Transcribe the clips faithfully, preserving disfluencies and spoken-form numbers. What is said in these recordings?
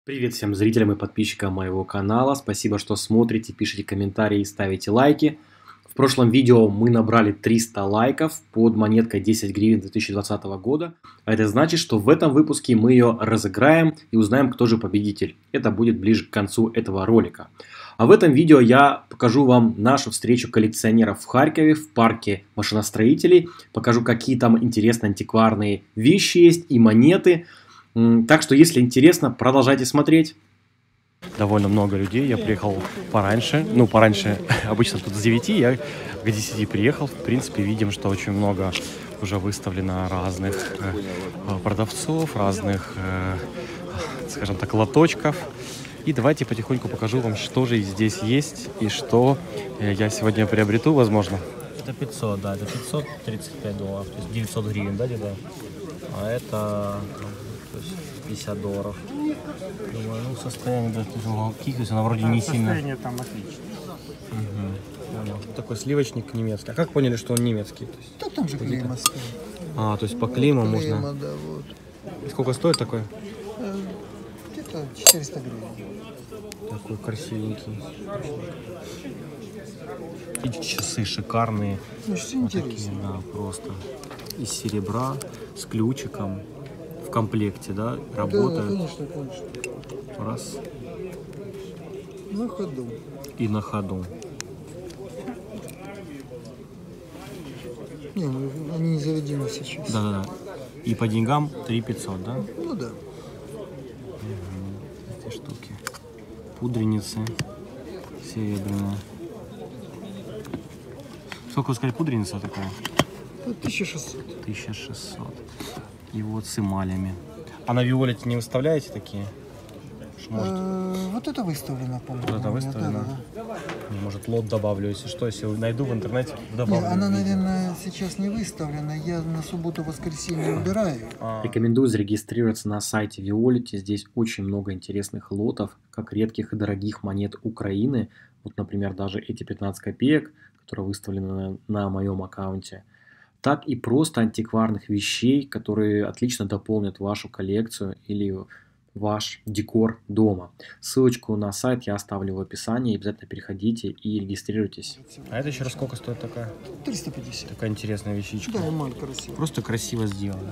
Привет всем зрителям и подписчикам моего канала. Спасибо, что смотрите, пишите комментарии и ставите лайки. В прошлом видео мы набрали триста лайков под монеткой десять гривен две тысячи двадцатого года. А это значит, что в этом выпуске мы ее разыграем и узнаем, кто же победитель. Это будет ближе к концу этого ролика. А в этом видео я покажу вам нашу встречу коллекционеров в Харькове, в парке машиностроителей. Покажу, какие там интересные антикварные вещи есть и монеты. Так что, если интересно, продолжайте смотреть. Довольно много людей. Я приехал пораньше. Ну, пораньше, обычно тут с девяти, я к десяти приехал. В принципе, видим, что очень много уже выставлено разных э, продавцов, разных, э, скажем так, лоточков. И давайте потихоньку покажу вам, что же здесь есть и что э, я сегодня приобрету, возможно. Это пятьсот, да, это пятьсот тридцать пять долларов, то есть девятьсот гривен, да, где-то. А это... То есть пятьдесят долларов. Думаю, ну состояние даже уголки, то есть она вроде не сильно. Состояние там отлично. Угу, понял. Такой сливочник немецкий. А как поняли, что он немецкий? То есть, Да там же клейма стоит. а, то есть по клейму Клейма, можно. да, вот. И сколько стоит такой? Э, Где-то четыреста гривен. Такой красивенький. И часы шикарные. Ну, все Вот интересно. такие, да, просто. Из серебра, с ключиком. В комплекте, да, работают. Да, конечно, конечно. Раз. На ходу. И на ходу. Не, ну, они не заведены сейчас. Да, да, да. И по деньгам три пятьсот, да? Ну да. Эти штуки. Пудреницы серебряные. Сколько вы сказали, пудреница такая? Это тысяча шестьсот. тысяча шестьсот. И вот с эмалями. А на Виолете не выставляете такие? Что, может, Э, Вот это выставлено, по-моему. Вот это выставлено? Да, да, может, лот добавлю, если что, если найду в интернете, да. Не, добавлю. она, наверное, сейчас не выставлена. Я на субботу-воскресенье убираю. А, Рекомендую зарегистрироваться на сайте Виолити. Здесь очень много интересных лотов, как редких и дорогих монет Украины. Вот, например, даже эти пятнадцать копеек, которые выставлены на, на моем аккаунте. Так и просто антикварных вещей, которые отлично дополнят вашу коллекцию или ваш декор дома. Ссылочку на сайт я оставлю в описании. Обязательно переходите и регистрируйтесь. а это еще раз сколько стоит такая? триста пятьдесят. Такая интересная вещичка. Да, эмаль красивая. Просто красиво сделано.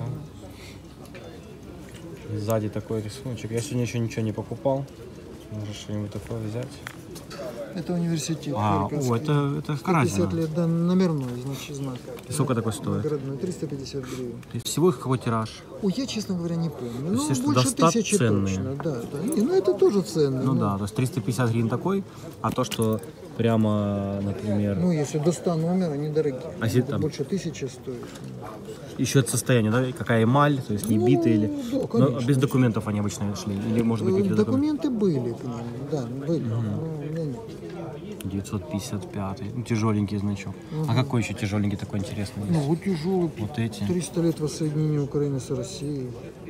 Ну. Сзади такой рисуночек. Я сегодня еще ничего не покупал. Может что-нибудь такое взять. Это университет. А, Харьковский. о, это, это пятьдесят разница. лет, да, номерной, значит, знак. И сколько такой стоит? Наградной, триста пятьдесят гривен. То есть всего их какой тираж? Ой, я, честно говоря, не помню. Ну, все, что больше достат тысячи ценные. точно, да, да. Не, ну, это тоже ценно. Ну да, то есть триста пятьдесят гривен такой, а то, что прямо, например, Ну, если до ста номер, они дорогие. А если Это там- больше тысячи стоит. еще от состояния, да, какая эмаль, то есть не Ну, битые или... да, Но конечно. без документов они обычно шли, или может быть Э, какие-то документы? Документы были к ним, да, были. Но у меня нет. девятьсот пятьдесят пять, ну тяжеленький значок. А какой еще тяжеленький такой интересный Ну, есть? вот тяжелый. Вот эти. триста лет воссоединения Украины с Россией.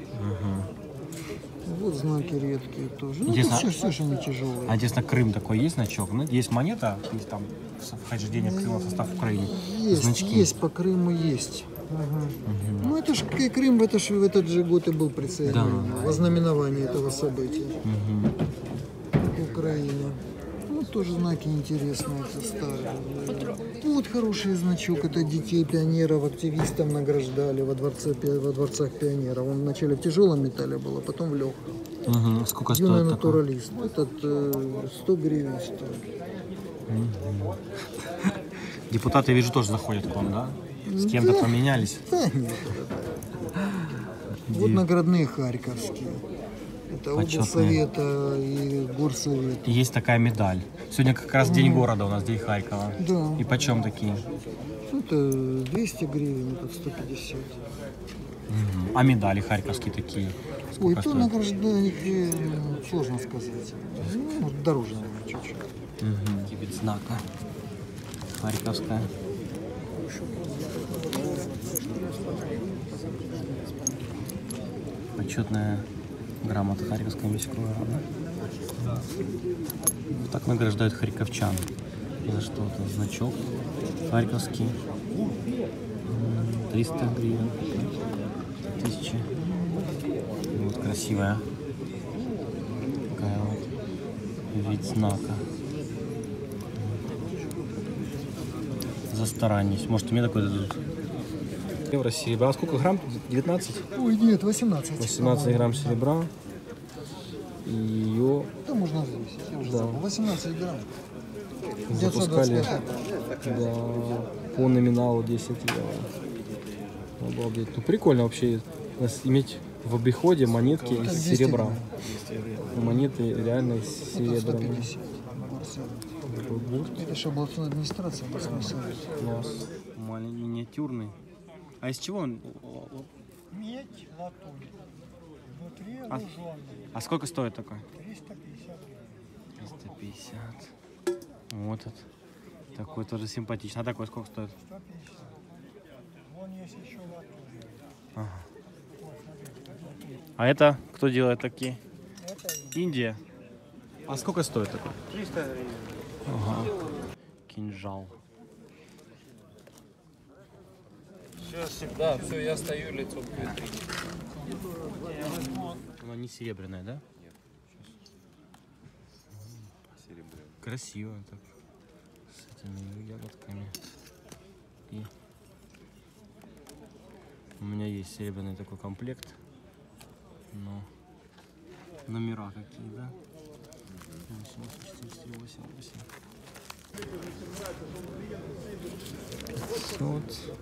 Вот знаки редкие тоже. Ну, Интересно, тут все, все же они тяжелые. А интересно, Крым такой есть значок? Ну, есть монета, есть там вхождение Крыма в состав Украины. Есть, Значки. есть, по Крыму есть. Ага. Ну это ж К- Крым в, это ж, в этот же год и был присоединен. Да. Во знаменование этого события. Мгм. К Украине. Ну тоже знаки интересные, это старые. Ну, вот хороший значок, это детей пионеров, активистов награждали во, дворце, пи- во дворцах пионеров. Он вначале в тяжелом металле был, а потом в легком. Мгм. Сколько Юный стоит такой? натуралист. Этот э, сто гривен стоит. Депутаты, я вижу, тоже заходят к вам, да? С кем-то Да. поменялись? Да, нет. Вот наградные харьковские. Это Почетные. облсовета и горсовет. И есть такая медаль. Сегодня как раз день города у нас, день Харькова. Да. И почем такие? Это двести гривен, это сто пятьдесят. Мгм. А медали харьковские такие? Ой, Сколько то стоят? награждают, э, сложно сказать. Ну, может, дороже, наверное, чуть-чуть. Угу. Вид знака. Харьковская. Почетная грамота Харьковского міського рада. Так награждают харьковчан. За что-то. Значок харьковский. триста гривен. Тысячи. Вот красивая. вид знака. За старанность. Может, мне такой дадут. Евро серебра. А сколько грамм? девятнадцать? Ой, нет, восемнадцать. восемнадцать грамм серебра. И ее... Да можно взвесить, я уже Да. забыл. восемнадцать грамм. Запускали, да, по номиналу десять евро. Обалдеть. Ну прикольно вообще иметь в обиходе монетки из серебра. Монеты реально серебряные. Это же областная администрация, областной совет. Класс. Маленький, миниатюрный. А из чего он? Медь, латунь. Внутри А, луженый. а сколько стоит такой? триста пятьдесят. триста пятьдесят. Вот этот. Такой тоже симпатичный. А такой сколько стоит? сто пятьдесят. Вон есть еще латунь. Ага. А это кто делает такие? Это Индия. А сколько стоит такой? триста гривен. Ага. Кинжал. Все, да, все, я стою лицом к витрине. Она не серебряная, да? Нет. Серебряная. Красиво так. С этими ягодками. И у меня есть серебряный такой комплект. Но номера какие, да? восемь восемь четыре восемь восемь. пятьсот.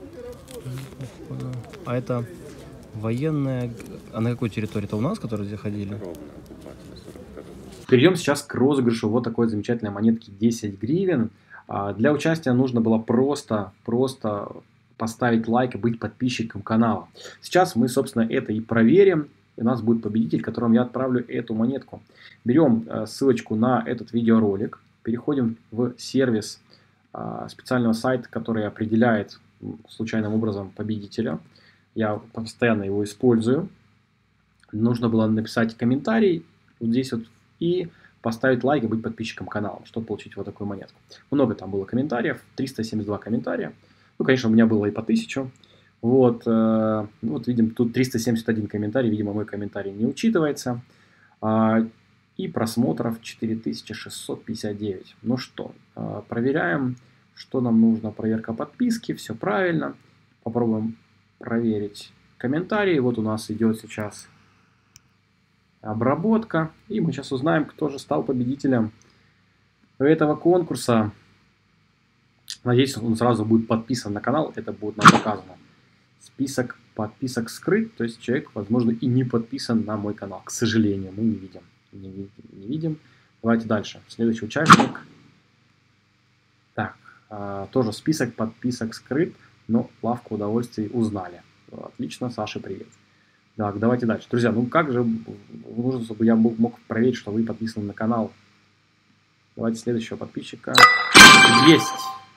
А это военная... А на какой территории? Это у нас, которые здесь ходили? Перейдем сейчас к розыгрышу вот такой замечательной монетки десять гривен. Для участия нужно было просто, просто поставить лайк и быть подписчиком канала. Сейчас мы, собственно, это и проверим. И у нас будет победитель, которому я отправлю эту монетку. Берем ссылочку на этот видеоролик. Переходим в сервис специального сайта, который определяет случайным образом победителя. Я постоянно его использую. Нужно было написать комментарий вот здесь вот и поставить лайк и быть подписчиком канала, чтобы получить вот такую монетку. Много там было комментариев, триста семьдесят два комментария. Ну, конечно, у меня было и по тысячу. Вот, э, вот видим, тут триста семьдесят один комментарий, видимо, мой комментарий не учитывается. А, и просмотров четыре тысячи шестьсот пятьдесят девять. Ну что, э, проверяем, что нам нужно. Проверка подписки, все правильно. Попробуем проверить комментарии. Вот у нас идет сейчас обработка. И мы сейчас узнаем, кто же стал победителем этого конкурса. Надеюсь, он сразу будет подписан на канал. Это будет нам показано. Список подписок скрыт. То есть человек, возможно, и не подписан на мой канал. К сожалению, мы не видим. Не видим. Не видим. Давайте дальше. Следующий участник. Так. А, тоже список подписок скрыт. Но лавку удовольствий узнали. Отлично. Саша, привет. Так, давайте дальше. Друзья, ну как же нужно, чтобы я мог, мог проверить, что вы подписаны на канал. Давайте следующего подписчика. Есть!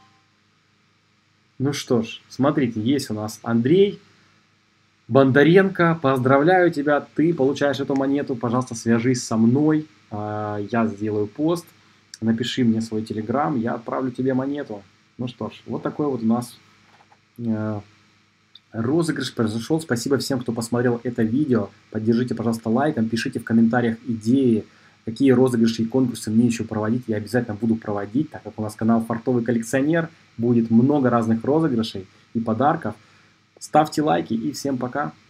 Ну что ж, смотрите, есть у нас Андрей Бондаренко. Поздравляю тебя, ты получаешь эту монету. Пожалуйста, свяжись со мной. Я сделаю пост. Напиши мне свой телеграм, я отправлю тебе монету. Ну что ж, вот такой вот у нас розыгрыш произошел. Спасибо всем, кто посмотрел это видео. Поддержите, пожалуйста, лайком. Пишите в комментариях идеи, какие розыгрыши и конкурсы мне еще проводить. Я обязательно буду проводить, так как у нас канал Фартовый коллекционер. Будет много разных розыгрышей и подарков. Ставьте лайки и всем пока.